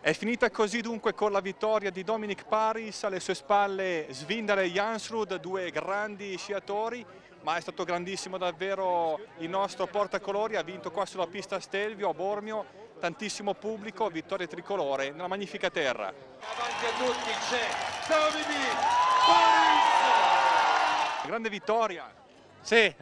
È finita così dunque con la vittoria di Dominic Paris, alle sue spalle Svinder e Jansrud, due grandi sciatori, ma è stato grandissimo davvero il nostro portacolori, ha vinto qua sulla pista Stelvio a Bormio, tantissimo pubblico, vittoria tricolore nella magnifica terra. Davanti a tutti c'è Dominic Paris! Grande vittoria! Sì,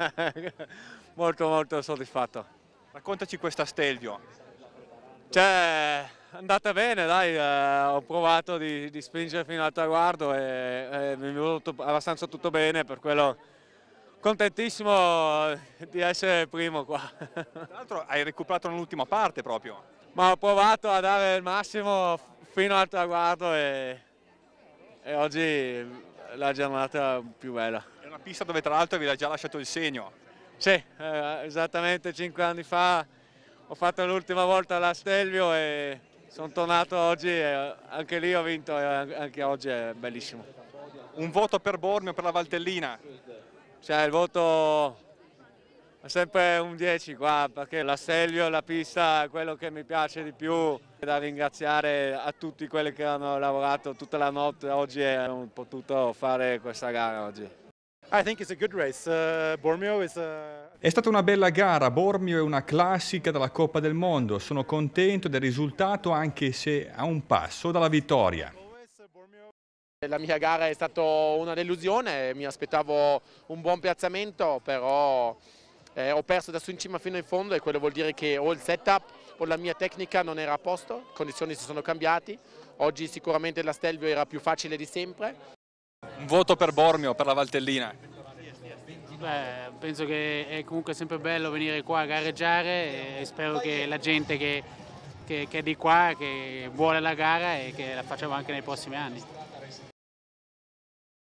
molto soddisfatto. Raccontaci questa Stelvio. Cioè, è andata bene, dai, ho provato di spingere fino al traguardo e mi è venuto abbastanza tutto bene, per quello contentissimo di essere primo qua. Tra l'altro hai recuperato nell'ultima parte proprio. Ma ho provato a dare il massimo fino al traguardo e oggi è la giornata più bella. È una pista dove tra l'altro vi ha già lasciato il segno. Sì, esattamente 5 anni fa ho fatto l'ultima volta alla Stelvio e sono tornato oggi e anche lì ho vinto e anche oggi è bellissimo. Un voto per Bormio, per la Valtellina. Cioè, il voto è sempre un 10 qua, perché la Stelvio e la pista è quello che mi piace di più. Da ringraziare a tutti quelli che hanno lavorato tutta la notte oggi e hanno potuto fare questa gara oggi. I think it's a good race. Bormio is È stata una bella gara, Bormio è una classica della Coppa del Mondo, sono contento del risultato anche se a un passo dalla vittoria. La mia gara è stata una delusione, mi aspettavo un buon piazzamento, però ho perso da su in cima fino in fondo e quello vuol dire che o il setup o la mia tecnica non era a posto, le condizioni si sono cambiate, oggi sicuramente la Stelvio era più facile di sempre. Un voto per Bormio, per la Valtellina. Beh, penso che è comunque sempre bello venire qua a gareggiare e spero che la gente che è di qua, che vuole la gara e che la facciamo anche nei prossimi anni.